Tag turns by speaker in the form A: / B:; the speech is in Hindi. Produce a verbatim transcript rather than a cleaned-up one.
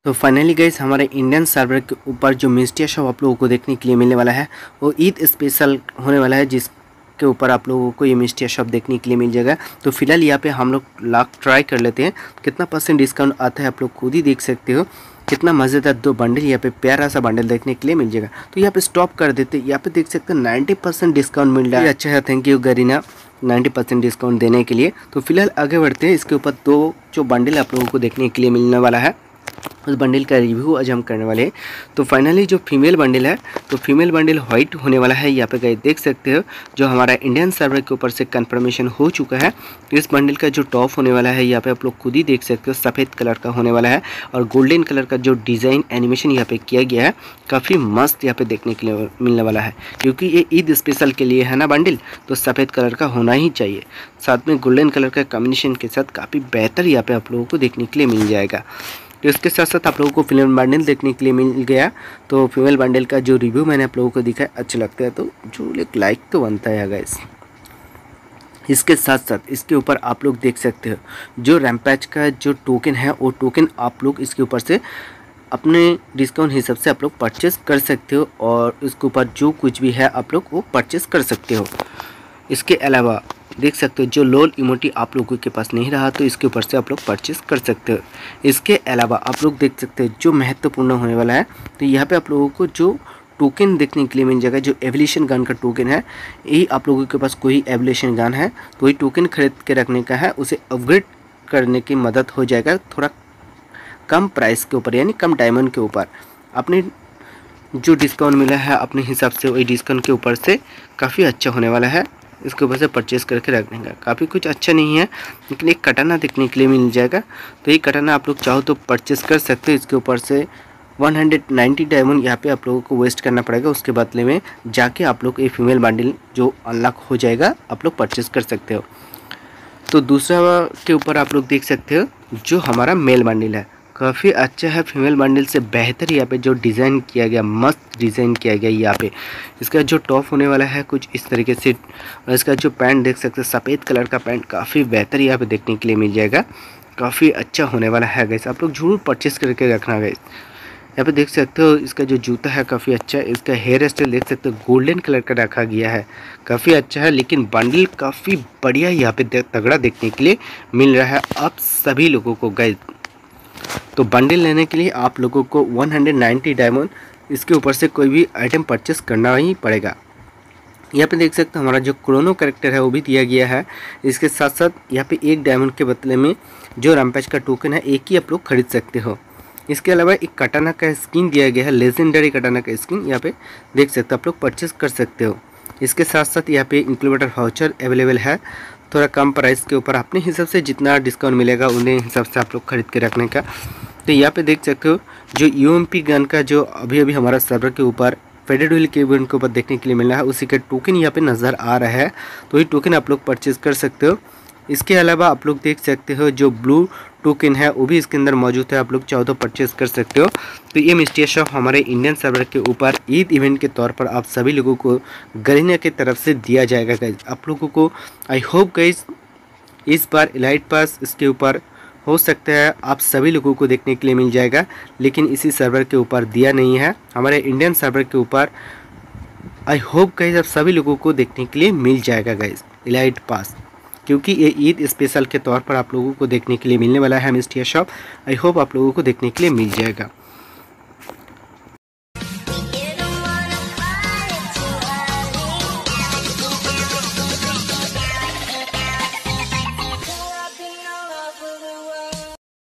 A: तो फाइनली गाइस हमारे इंडियन सर्वर के ऊपर जो मिस्टिया शॉप आप लोगों को देखने के लिए मिलने वाला है वो ईद स्पेशल होने वाला है, जिसके ऊपर आप लोगों को ये मिस्टिया शॉप देखने के लिए मिल जाएगा। तो फिलहाल यहाँ पे हम लोग लाख ट्राई कर लेते हैं कितना परसेंट डिस्काउंट आता है। आप लोग खुद ही देख सकते हो कितना मज़ेदार दो बंडल यहाँ पे प्यारा सा बंडल देखने के लिए मिल जाएगा। तो यहाँ पे स्टॉप कर देते हैं। यहाँ पे देख सकते हैं नाइन्टी परसेंट डिस्काउंट मिल रहा है। अच्छा है, thank you Garena ninety percent discount देने के लिए। तो फिलहाल आगे बढ़ते हैं। इसके ऊपर दो जो बंडल आप लोगों को देखने के लिए मिलने वाला है उस बंडल का रिव्यू आज हम करने वाले हैं। तो फाइनली जो फीमेल बंडल है तो फीमेल बंडल वाइट होने वाला है। यहाँ पे गाइस देख सकते हो जो हमारा इंडियन सर्वर के ऊपर से कंफर्मेशन हो चुका है। इस बंडल का जो टॉप होने वाला है यहाँ पे आप लोग खुद ही देख सकते हो सफ़ेद कलर का होने वाला है और गोल्डन कलर का जो डिज़ाइन एनिमेशन यहाँ पे किया गया है काफ़ी मस्त यहाँ पे देखने के लिए मिलने वाला है, क्योंकि ये ईद स्पेशल के लिए है ना बंडल, तो सफ़ेद कलर का होना ही चाहिए। साथ में गोल्डन कलर का कॉम्बिनेशन के साथ काफ़ी बेहतर यहाँ पे आप लोगों को देखने के लिए मिल जाएगा। तो इसके साथ साथ आप लोगों को फीमेल बंडल देखने के लिए मिल गया। तो फीमेल बंडल का जो रिव्यू मैंने आप लोगों को दिखाया अच्छा लगता है तो जो एक लाइक तो बनता है गाइस। इसके साथ साथ इसके ऊपर आप लोग देख सकते हो जो रैम्पैच का जो टोकन है वो टोकन आप लोग इसके ऊपर से अपने डिस्काउंट हिसाब से आप लोग परचेस कर सकते हो और इसके ऊपर जो कुछ भी है आप लोग वो परचेस कर सकते हो। इसके अलावा देख सकते हो जो लोल इमोटी आप लोगों के पास नहीं रहा तो इसके ऊपर से आप लोग परचेस कर सकते हो। इसके अलावा आप लोग देख सकते हो जो महत्वपूर्ण होने वाला है तो यहाँ पे आप लोगों को जो टोकन देखने के लिए मिल जाएगा। जो एवोल्यूशन गन का टोकन है, यही आप लोगों के पास कोई एवोल्यूशन गन है तो वही टोकन खरीद के रखने का है, उसे अपग्रेड करने की मदद हो जाएगा थोड़ा कम प्राइस के ऊपर, यानी कम डायमंड के ऊपर। अपने जो डिस्काउंट मिला है अपने हिसाब से वही डिस्काउंट के ऊपर से काफ़ी अच्छा होने वाला है। इसके ऊपर से परचेस करके रखने का काफ़ी कुछ अच्छा नहीं है, लेकिन एक कटाना देखने के लिए मिल जाएगा। तो ये कटाना आप लोग चाहो तो परचेस कर सकते हो। इसके ऊपर से वन हंड्रेड नाइन्टी डायमंड यहाँ पे आप लोगों को वेस्ट करना पड़ेगा, उसके बदले में जाके आप लोग ये फीमेल बंडल जो अनलॉक हो जाएगा आप लोग परचेस कर सकते हो। तो दूसरा के ऊपर आप लोग देख सकते हो जो हमारा मेल बंडल है काफ़ी अच्छा है। फीमेल बंडल से बेहतर यहाँ पे जो डिज़ाइन किया गया, मस्त डिज़ाइन किया गया यहाँ पे। इसका जो टॉप होने वाला है कुछ इस तरीके से और इसका जो पैंट देख सकते हैं सफ़ेद कलर का पैंट काफ़ी बेहतर यहाँ पे देखने के लिए मिल जाएगा, काफ़ी अच्छा होने वाला है गाइस। आप लोग जरूर परचेस करके रखना गाइस। यहाँ पे देख सकते हो इसका जो जूता है काफ़ी अच्छा है। इसका हेयर स्टाइल देख सकते हो गोल्डन कलर का रखा गया है, काफ़ी अच्छा है। लेकिन बंडल काफ़ी बढ़िया यहाँ पे तगड़ा देखने के लिए मिल रहा है आप सभी लोगों को गाइस। तो बंडल लेने के लिए आप लोगों को वन हंड्रेड नाइन्टी डायमंड इसके ऊपर से कोई भी आइटम परचेस करना ही पड़ेगा। यहाँ पे देख सकते हो हमारा जो क्रोनो कैरेक्टर है वो भी दिया गया है। इसके साथ साथ यहाँ पे एक डायमंड के बदले में जो रैम्पैच का टोकन है एक ही आप लोग खरीद सकते हो। इसके अलावा एक कटाना का स्किन दिया गया है, लेजेंडरी कटाना का स्किन यहाँ पे देख सकते हो आप लोग परचेस कर सकते हो। इसके साथ साथ यहाँ पे इंक्लूडेड वाउचर अवेलेबल है थोड़ा कम प्राइस के ऊपर, अपने हिसाब से जितना डिस्काउंट मिलेगा उन्हें हिसाब से आप लोग खरीद के रखने का। तो यहाँ पे देख सकते हो जो यूएमपी गन का जो अभी अभी हमारा सर्वर के ऊपर फेडेड व्हील के इवेंट के ऊपर देखने के लिए मिल रहा है उसी का टोकन यहाँ पे नज़र आ रहा है, तो ये टोकन आप लोग परचेज कर सकते हो। इसके अलावा आप लोग देख सकते हो जो ब्लू टोकन है वो भी इसके अंदर मौजूद है, आप लोग चाहो तो परचेज कर सकते हो। तो ये मिस्टिया शॉप हमारे इंडियन सर्वर के ऊपर ईद इवेंट के तौर पर आप सभी लोगों को गरीना की तरफ से दिया जाएगा गाइज। आप लोगों को आई होप गाइज इस बार इलाइट पास इसके ऊपर हो सकता है आप सभी लोगों को देखने के लिए मिल जाएगा, लेकिन इसी सर्वर के ऊपर दिया नहीं है हमारे इंडियन सर्वर के ऊपर। आई होप गाइज आप सभी लोगों को देखने के लिए मिल जाएगा गाइज इलाइट पास, क्योंकि ये ईद स्पेशल के तौर पर आप लोगों को देखने के लिए मिलने वाला है मिस्टिया शॉप। आई होप आप लोगों को देखने के लिए मिल जाएगा।